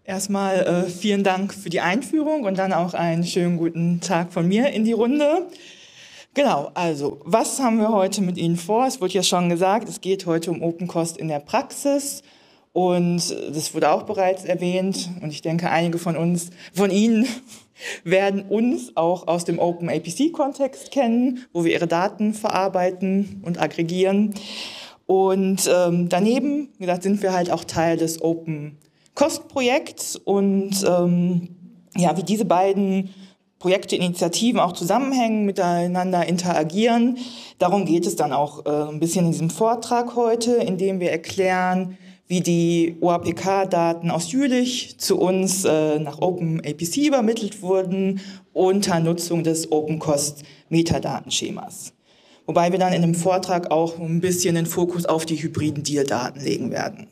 Erstmal vielen Dank für die Einführung und dann auch einen schönen guten Tag von mir in die Runde. Genau, also was haben wir heute mit Ihnen vor? Es wurde ja schon gesagt, es geht heute um Open Cost in der Praxis und das wurde auch bereits erwähnt und ich denke, einige von Ihnen werden uns auch aus dem Open APC-Kontext kennen, wo wir ihre Daten verarbeiten und aggregieren. Und daneben, wie gesagt, sind wir halt auch Teil des Open Cost-Projekts und wie diese beiden Projekte, Initiativen auch zusammenhängen, miteinander interagieren. Darum geht es dann auch ein bisschen in diesem Vortrag heute, in dem wir erklären, wie die OAPK-Daten aus Jülich zu uns nach OpenAPC übermittelt wurden unter Nutzung des Open Cost Metadatenschemas. Wobei wir dann in dem Vortrag auch ein bisschen den Fokus auf die hybriden Deal-Daten legen werden.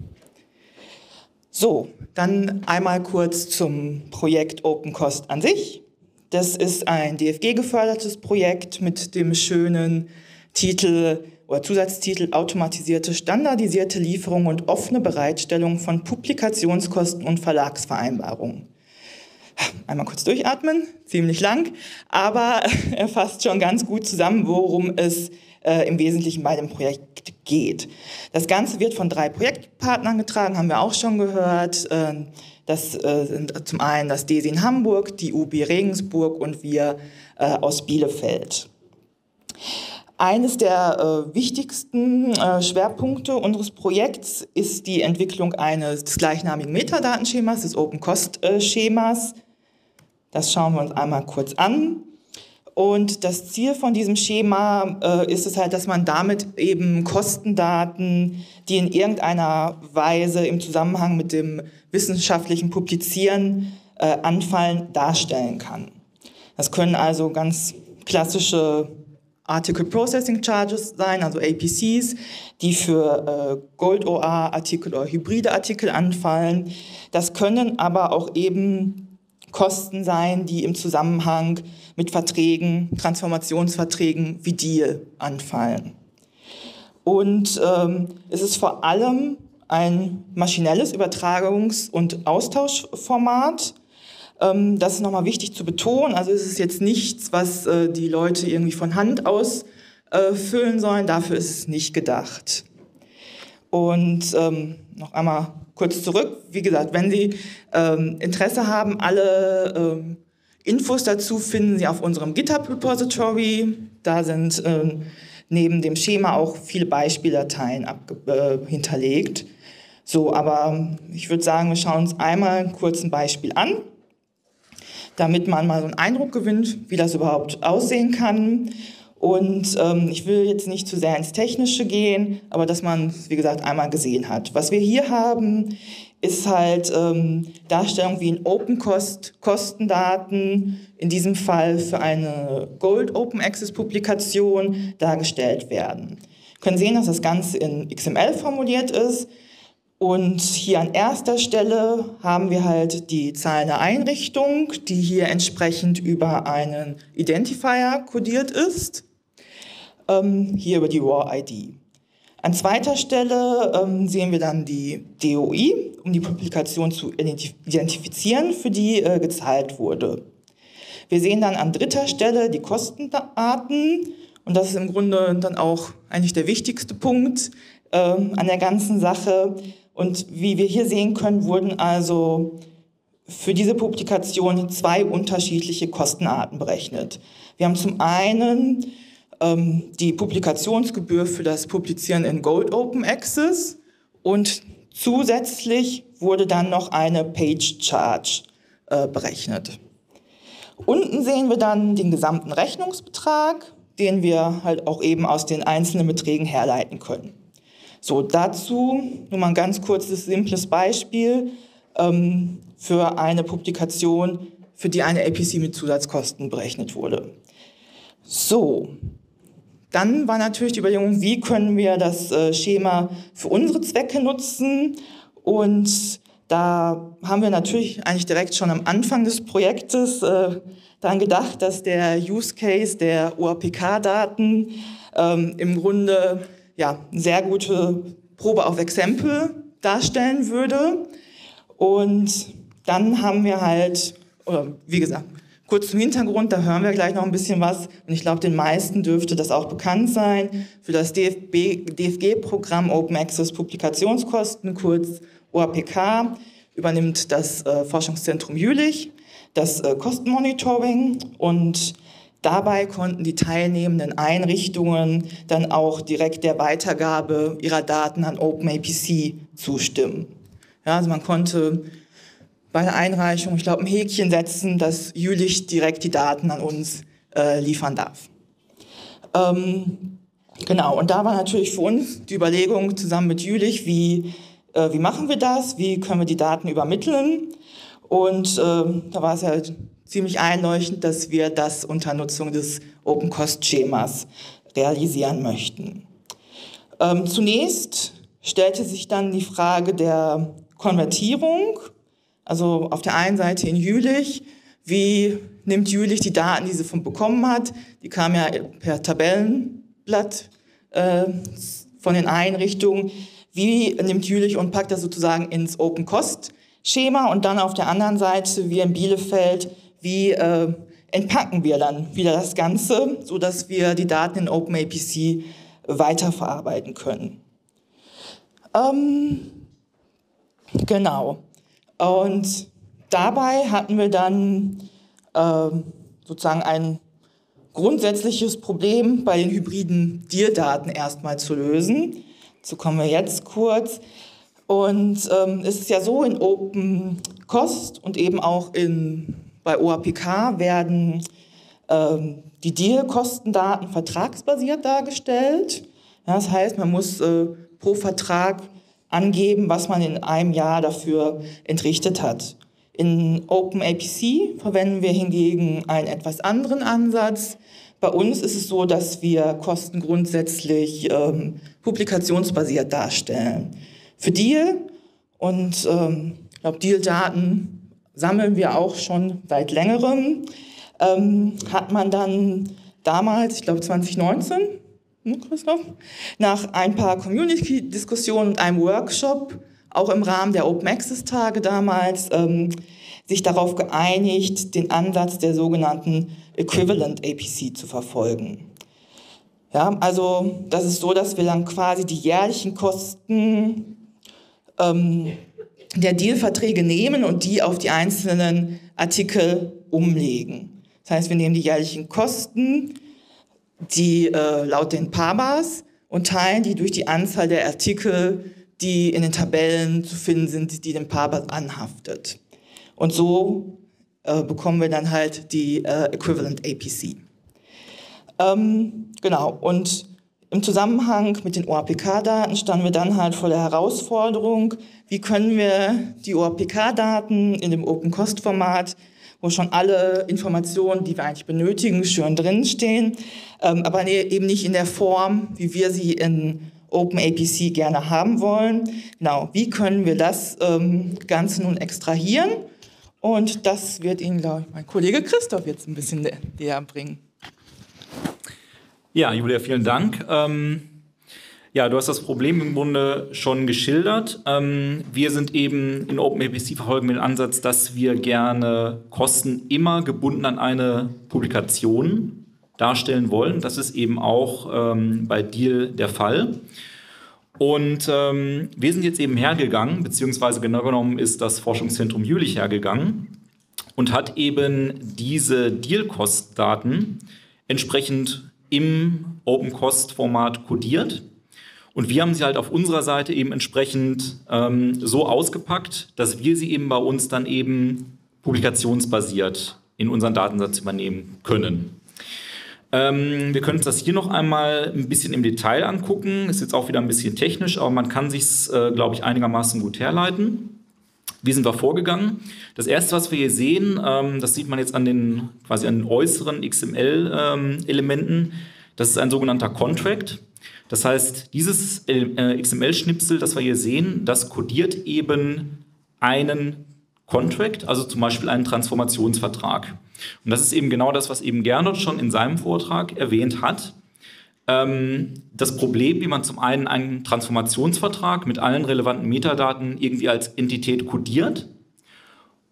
So, dann einmal kurz zum Projekt Open Cost an sich. Das ist ein DFG-gefördertes Projekt mit dem schönen Titel oder Zusatztitel Automatisierte, standardisierte Lieferung und offene Bereitstellung von Publikationskosten und Verlagsvereinbarungen. Einmal kurz durchatmen, ziemlich lang, aber er fasst schon ganz gut zusammen, worum es im Wesentlichen bei dem Projekt geht. Das Ganze wird von 3 Projektpartnern getragen, haben wir auch schon gehört. Das sind zum einen das DESI in Hamburg, die UB Regensburg und wir aus Bielefeld. Eines der wichtigsten Schwerpunkte unseres Projekts ist die Entwicklung des gleichnamigen Metadatenschemas, des Open Cost Schemas. Das schauen wir uns einmal kurz an. Und das Ziel von diesem Schema ist es halt, dass man damit eben Kostendaten, die in irgendeiner Weise im Zusammenhang mit dem wissenschaftlichen Publizieren anfallen, darstellen kann. Das können also ganz klassische Article Processing Charges sein, also APCs, die für Gold-OA-Artikel oder hybride Artikel anfallen. Das können aber auch eben Kosten sein, die im Zusammenhang mit Verträgen, Transformationsverträgen wie Deal anfallen. Und es ist vor allem ein maschinelles Übertragungs- und Austauschformat. Das ist nochmal wichtig zu betonen. Also es ist jetzt nichts, was die Leute irgendwie von Hand aus füllen sollen. Dafür ist es nicht gedacht. Und noch einmal kurz zurück. Wie gesagt, wenn Sie Interesse haben, alle Infos dazu finden Sie auf unserem GitHub-Repository. Da sind neben dem Schema auch viele Beispieldateien hinterlegt. So, aber ich würde sagen, wir schauen uns einmal kurz ein Beispiel an, damit man mal so einen Eindruck gewinnt, wie das überhaupt aussehen kann. Und ich will jetzt nicht zu sehr ins Technische gehen, aber dass man es, wie gesagt, einmal gesehen hat. Was wir hier haben, ist halt Darstellung, wie in Open Cost Kostendaten, in diesem Fall für eine Gold Open Access Publikation, dargestellt werden. Wir können sehen, dass das Ganze in XML formuliert ist. Und hier an erster Stelle haben wir halt die Zahl der Einrichtung, die hier entsprechend über einen Identifier kodiert ist, hier über die RAW-ID. An zweiter Stelle sehen wir dann die DOI, um die Publikation zu identifizieren, für die gezahlt wurde. Wir sehen dann an dritter Stelle die Kostendaten und das ist im Grunde dann auch eigentlich der wichtigste Punkt an der ganzen Sache. Und wie wir hier sehen können, wurden also für diese Publikation 2 unterschiedliche Kostenarten berechnet. Wir haben zum einen die Publikationsgebühr für das Publizieren in Gold Open Access und zusätzlich wurde dann noch eine Page Charge berechnet. Unten sehen wir dann den gesamten Rechnungsbetrag, den wir halt auch eben aus den einzelnen Beträgen herleiten können. So, dazu nur mal ein ganz kurzes, simples Beispiel für eine Publikation, für die eine APC mit Zusatzkosten berechnet wurde. So, dann war natürlich die Überlegung, wie können wir das Schema für unsere Zwecke nutzen? Und da haben wir natürlich eigentlich direkt schon am Anfang des Projektes daran gedacht, dass der Use Case der OAPK-Daten im Grunde ja, eine sehr gute Probe auf Exempel darstellen würde. Und dann haben wir halt, oder wie gesagt, kurz zum Hintergrund, da hören wir gleich noch ein bisschen was. Und ich glaube, den meisten dürfte das auch bekannt sein. Für das DFG-Programm Open Access Publikationskosten, kurz OAPK, übernimmt das Forschungszentrum Jülich das Kostenmonitoring. Und dabei konnten die teilnehmenden Einrichtungen dann auch direkt der Weitergabe ihrer Daten an OpenAPC zustimmen. Ja, also man konnte bei der Einreichung, ich glaube, ein Häkchen setzen, dass Jülich direkt die Daten an uns liefern darf. Genau, und da war natürlich für uns die Überlegung zusammen mit Jülich, wie machen wir das, wie können wir die Daten übermitteln. Und da war es halt ziemlich einleuchtend, dass wir das unter Nutzung des Open-Cost-Schemas realisieren möchten. Zunächst stellte sich dann die Frage der Konvertierung. Also auf der einen Seite in Jülich, wie nimmt Jülich die Daten, die sie bekommen hat? Die kamen ja per Tabellenblatt von den Einrichtungen. Wie nimmt Jülich und packt das sozusagen ins Open-Cost-Schema? Und dann auf der anderen Seite, wir in Bielefeld, wie entpacken wir dann wieder das Ganze, sodass wir die Daten in OpenAPC weiterverarbeiten können? Genau. Und dabei hatten wir dann sozusagen ein grundsätzliches Problem bei den hybriden DIR-Daten erstmal zu lösen. Dazu kommen wir jetzt kurz. Und es ist ja so, in Open-Cost und eben auch bei OAPK werden die DIR-Kostendaten vertragsbasiert dargestellt. Ja, das heißt, man muss pro Vertrag angeben, was man in einem Jahr dafür entrichtet hat. In OpenAPC verwenden wir hingegen einen etwas anderen Ansatz. Bei uns ist es so, dass wir Kosten grundsätzlich publikationsbasiert darstellen. Für DIR und ich glaube, DIR-Daten sammeln wir auch schon seit längerem, hat man dann damals, ich glaube 2019, Christoph, nach ein paar Community-Diskussionen und einem Workshop, auch im Rahmen der Open Access-Tage damals, sich darauf geeinigt, den Ansatz der sogenannten Equivalent APC zu verfolgen. Ja, also das ist so, dass wir dann quasi die jährlichen Kosten der Deal-Verträge nehmen und die auf die einzelnen Artikel umlegen. Das heißt, wir nehmen die jährlichen Kosten, die laut den PABAs, und teilen die durch die Anzahl der Artikel, die in den Tabellen zu finden sind, die dem PABAs anhaftet. Und so bekommen wir dann halt die Equivalent APC. Genau, und im Zusammenhang mit den OAPK-Daten standen wir dann halt vor der Herausforderung, wie können wir die OAPK-Daten in dem Open-Cost-Format, wo schon alle Informationen, die wir eigentlich benötigen, schön drinstehen, aber eben nicht in der Form, wie wir sie in OpenAPC gerne haben wollen. Genau, wie können wir das Ganze nun extrahieren? Und das wird Ihnen, glaube ich, mein Kollege Christoph jetzt ein bisschen näher bringen. Ja, Julia, vielen Dank. Ja, du hast das Problem im Grunde schon geschildert. Wir sind eben in OpenAPC verfolgen wir den Ansatz, dass wir gerne Kosten immer gebunden an eine Publikation darstellen wollen. Das ist eben auch bei DIL der Fall. Und wir sind jetzt eben hergegangen, beziehungsweise genau genommen ist das Forschungszentrum Jülich hergegangen und hat eben diese DIL-Kostendaten entsprechend im Open-Cost-Format kodiert. Und wir haben sie halt auf unserer Seite eben entsprechend so ausgepackt, dass wir sie eben bei uns dann eben publikationsbasiert in unseren Datensatz übernehmen können. Wir können uns das hier noch einmal ein bisschen im Detail angucken. Ist jetzt auch wieder ein bisschen technisch, aber man kann sich es, glaube ich, einigermaßen gut herleiten. Wie sind wir vorgegangen? Das erste, was wir hier sehen, das sieht man jetzt an den äußeren XML-Elementen. Das ist ein sogenannter Contract. Das heißt, dieses XML-Schnipsel, das wir hier sehen, das kodiert eben einen Contract, also zum Beispiel einen Transformationsvertrag. Und das ist eben genau das, was eben Gernot schon in seinem Vortrag erwähnt hat. Das Problem, wie man zum einen einen Transformationsvertrag mit allen relevanten Metadaten irgendwie als Entität kodiert,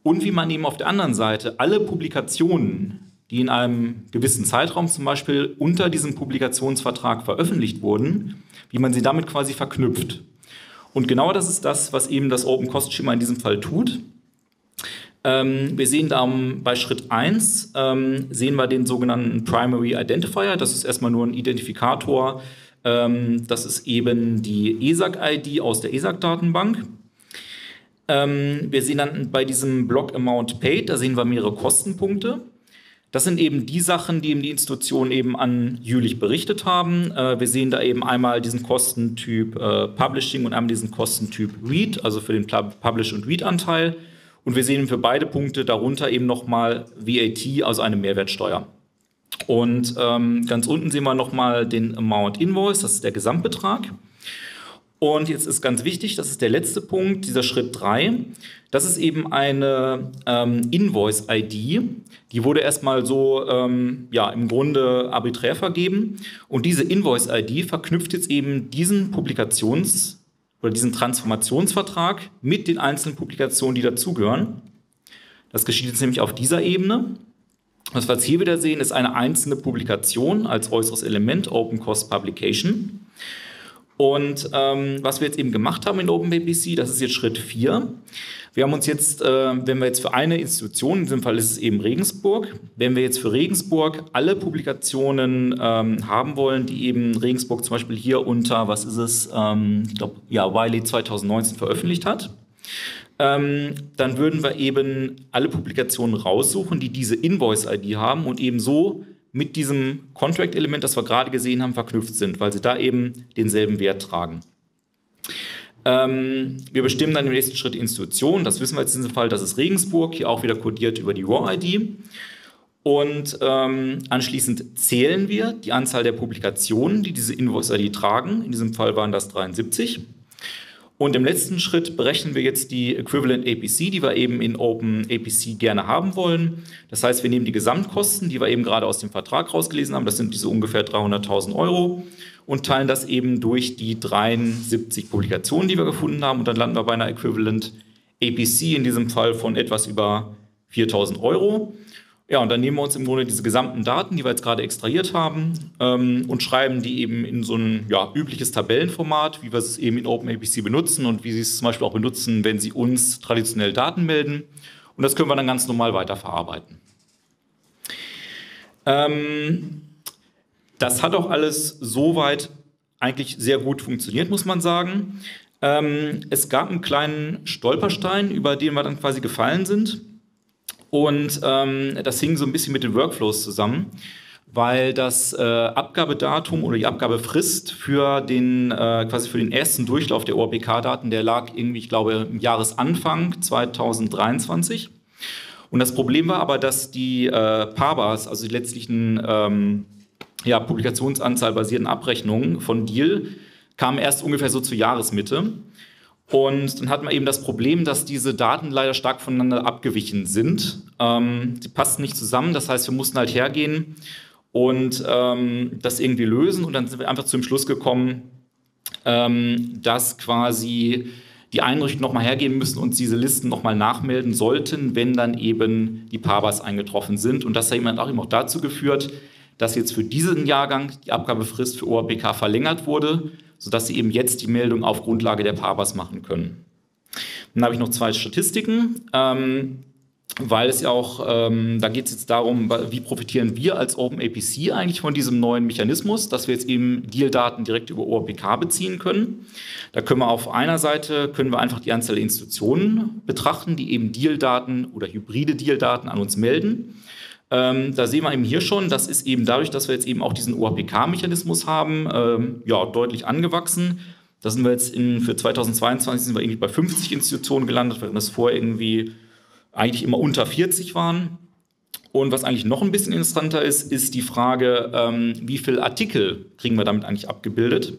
und wie man eben auf der anderen Seite alle Publikationen, die in einem gewissen Zeitraum zum Beispiel unter diesem Publikationsvertrag veröffentlicht wurden, wie man sie damit quasi verknüpft. Und genau das ist das, was eben das Open-Cost-Schema in diesem Fall tut. Wir sehen da bei Schritt 1, sehen wir den sogenannten Primary Identifier. Das ist erstmal nur ein Identifikator. Das ist eben die ESAG-ID aus der ESAG-Datenbank. Wir sehen dann bei diesem Block Amount Paid, da sehen wir mehrere Kostenpunkte. Das sind eben die Sachen, die eben die Institutionen eben an Jülich berichtet haben. Wir sehen da eben einmal diesen Kostentyp Publishing und einmal diesen Kostentyp Read, also für den Publish- und Read-Anteil. Und wir sehen für beide Punkte darunter eben nochmal VAT, also eine Mehrwertsteuer. Und ganz unten sehen wir nochmal den Amount Invoice, das ist der Gesamtbetrag. Und jetzt ist ganz wichtig, das ist der letzte Punkt, dieser Schritt 3. Das ist eben eine Invoice-ID. Die wurde erstmal so im Grunde arbiträr vergeben. Und diese Invoice-ID verknüpft jetzt eben diesen diesen Transformationsvertrag mit den einzelnen Publikationen, die dazugehören. Das geschieht jetzt nämlich auf dieser Ebene. Was wir jetzt hier wieder sehen, ist eine einzelne Publikation als äußeres Element, Open Cost Publication. Und was wir jetzt eben gemacht haben in OpenPPC, das ist jetzt Schritt 4. Wir haben uns jetzt, wenn wir jetzt für eine Institution, in diesem Fall ist es eben Regensburg, wenn wir jetzt für Regensburg alle Publikationen haben wollen, die eben Regensburg zum Beispiel hier unter, was ist es, ich glaube, ja, Wiley 2019 veröffentlicht hat, dann würden wir eben alle Publikationen raussuchen, die diese Invoice-ID haben und eben so mit diesem Contract-Element, das wir gerade gesehen haben, verknüpft sind, weil sie da eben denselben Wert tragen. Wir bestimmen dann im nächsten Schritt die Institution. Das wissen wir jetzt in diesem Fall, das ist Regensburg, hier auch wieder kodiert über die RAW-ID. Und anschließend zählen wir die Anzahl der Publikationen, die diese Invoice-ID tragen. In diesem Fall waren das 73. Und im letzten Schritt berechnen wir jetzt die Equivalent APC, die wir eben in OpenAPC gerne haben wollen. Das heißt, wir nehmen die Gesamtkosten, die wir eben gerade aus dem Vertrag rausgelesen haben, das sind diese ungefähr 300.000 €, und teilen das eben durch die 73 Publikationen, die wir gefunden haben. Und dann landen wir bei einer Equivalent APC, in diesem Fall von etwas über 4.000 €. Ja, und dann nehmen wir uns im Grunde diese gesamten Daten, die wir jetzt gerade extrahiert haben, und schreiben die eben in so ein übliches Tabellenformat, wie wir es eben in OpenAPC benutzen und wie Sie es zum Beispiel auch benutzen, wenn Sie uns traditionell Daten melden. Und das können wir dann ganz normal weiterverarbeiten. Das hat auch alles soweit eigentlich sehr gut funktioniert, muss man sagen. Es gab einen kleinen Stolperstein, über den wir dann quasi gefallen sind. Und das hing so ein bisschen mit den Workflows zusammen, weil das Abgabedatum oder die Abgabefrist für den ersten Durchlauf der ORPK-Daten, der lag irgendwie, ich glaube, im Jahresanfang 2023. Und das Problem war aber, dass die PABAs, also die letztlichen Publikationsanzahl basierten Abrechnungen von DIL, kamen erst ungefähr so zur Jahresmitte. Und dann hatten wir eben das Problem, dass diese Daten leider stark voneinander abgewichen sind. Sie passten nicht zusammen, das heißt, wir mussten halt hergehen und das irgendwie lösen. Und dann sind wir einfach zum Schluss gekommen, dass quasi die Einrichtungen nochmal hergehen müssen und diese Listen nochmal nachmelden sollten, wenn dann eben die PABAs eingetroffen sind. Und das hat eben auch dazu geführt, dass jetzt für diesen Jahrgang die Abgabefrist für ORPK verlängert wurde, sodass Sie eben jetzt die Meldung auf Grundlage der PABAs machen können. Dann habe ich noch 2 Statistiken, weil es ja auch, da geht es jetzt darum, wie profitieren wir als OpenAPC eigentlich von diesem neuen Mechanismus, dass wir jetzt eben DIL-Daten direkt über ORPK beziehen können. Da können wir auf einer Seite einfach die Anzahl der Institutionen betrachten, die eben DIL-Daten oder hybride DIL-Daten an uns melden. Da sehen wir eben hier schon, das ist eben dadurch, dass wir jetzt eben auch diesen ORPK-Mechanismus haben, deutlich angewachsen. Da sind wir jetzt für 2022 sind wir irgendwie bei 50 Institutionen gelandet, während das vorher irgendwie eigentlich immer unter 40 waren. Und was eigentlich noch ein bisschen interessanter ist, ist die Frage, wie viele Artikel kriegen wir damit eigentlich abgebildet?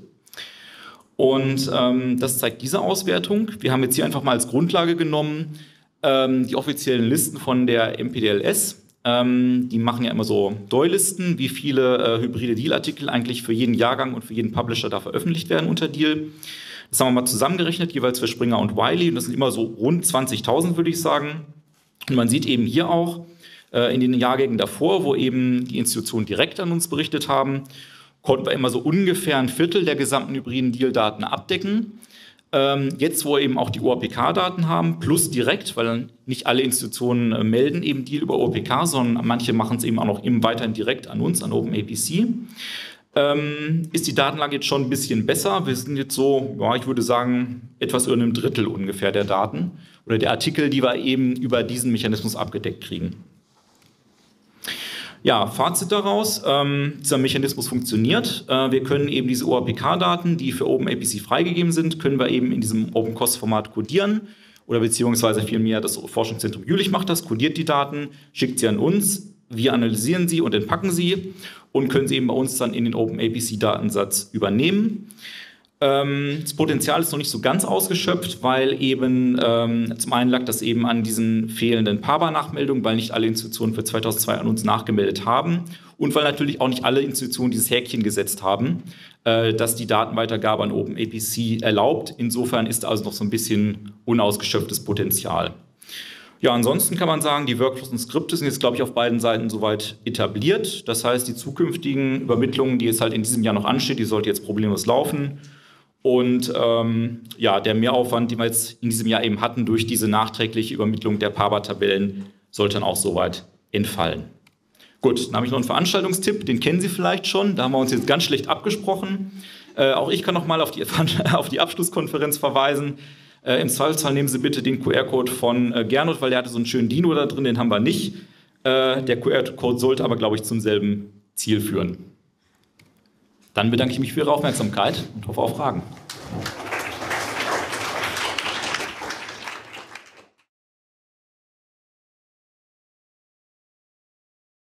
Und das zeigt diese Auswertung. Wir haben jetzt hier einfach mal als Grundlage genommen die offiziellen Listen von der MPDLS. Die machen ja immer so DOI-Listen, wie viele hybride DIL-Artikel eigentlich für jeden Jahrgang und für jeden Publisher da veröffentlicht werden unter DIL. Das haben wir mal zusammengerechnet, jeweils für Springer und Wiley. Und das sind immer so rund 20.000, würde ich sagen. Und man sieht eben hier auch in den Jahrgängen davor, wo eben die Institutionen direkt an uns berichtet haben, konnten wir immer so ungefähr ein Viertel der gesamten hybriden Deal-Daten abdecken. Jetzt, wo wir eben auch die OAPK-Daten haben, plus direkt, weil nicht alle Institutionen melden eben Deal über OAPK, sondern manche machen es eben auch noch weiterhin direkt an uns, an OpenAPC, ist die Datenlage jetzt schon ein bisschen besser. Wir sind jetzt so, ja, ich würde sagen, etwas über einem Drittel ungefähr der Daten oder der Artikel, die wir eben über diesen Mechanismus abgedeckt kriegen. Ja, Fazit daraus, dieser Mechanismus funktioniert. Wir können eben diese OAPK-Daten, die für OpenAPC freigegeben sind, können wir eben in diesem Open-Cost-Format codieren oder beziehungsweise vielmehr das Forschungszentrum Jülich macht das, codiert die Daten, schickt sie an uns, wir analysieren sie und entpacken sie und können sie eben bei uns dann in den OpenAPC-Datensatz übernehmen. Das Potenzial ist noch nicht so ganz ausgeschöpft, weil eben zum einen lag das eben an diesen fehlenden PABA-Nachmeldungen, weil nicht alle Institutionen für 2002 an uns nachgemeldet haben und weil natürlich auch nicht alle Institutionen dieses Häkchen gesetzt haben, dass die Datenweitergabe an OpenAPC erlaubt. Insofern ist also noch so ein bisschen unausgeschöpftes Potenzial. Ja, ansonsten kann man sagen, die Workflows und Skripte sind jetzt, glaube ich, auf beiden Seiten soweit etabliert. Das heißt, die zukünftigen Übermittlungen, die jetzt halt in diesem Jahr noch ansteht, die sollte jetzt problemlos laufen. Und ja, der Mehraufwand, den wir jetzt in diesem Jahr eben hatten durch diese nachträgliche Übermittlung der PABA-Tabellen, sollte dann auch soweit entfallen. Gut, dann habe ich noch einen Veranstaltungstipp, den kennen Sie vielleicht schon, da haben wir uns jetzt ganz schlecht abgesprochen. Auch ich kann noch mal auf die Abschlusskonferenz verweisen. Im Zweifelsfall nehmen Sie bitte den QR-Code von Gernot, weil der hatte so einen schönen Dino da drin, den haben wir nicht. Der QR-Code sollte aber, glaube ich, zum selben Ziel führen. Dann bedanke ich mich für Ihre Aufmerksamkeit und hoffe auf Fragen.